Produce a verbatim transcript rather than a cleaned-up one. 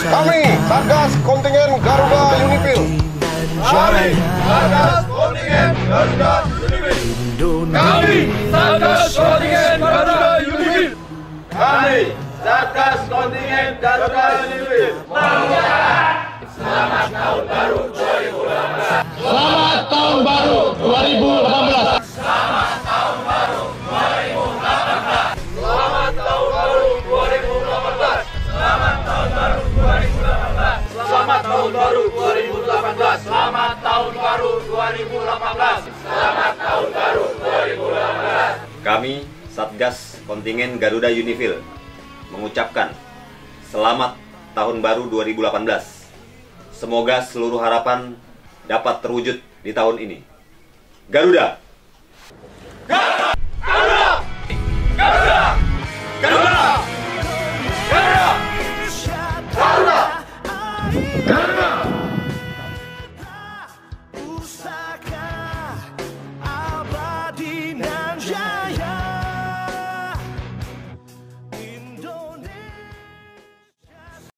Kami, Satgas Kontingen Garuda Unifil. Kami, Satgas Kontingen Garuda Unifil. Kami, Satgas Kontingen Garuda Unifil. Kami, Satgas Kontingen Garuda Unifil. Selamat Tahun Baru dua ribu delapan belas. Selamat Tahun Baru dua ribu delapan belas. Selamat Tahun Baru dua ribu delapan belas. Selamat Tahun Baru dua ribu delapan belas. Selamat Tahun Baru dua ribu delapan belas. Selamat Tahun Baru dua ribu delapan belas. Selamat Tahun Baru dua ribu delapan belas. Selamat Tahun Baru dua ribu delapan belas. Kami, Satgas Kontingen Garuda Unifil, mengucapkan Selamat Tahun Baru dua ribu delapan belas. Semoga seluruh harapan dapat terwujud di tahun ini. Garuda!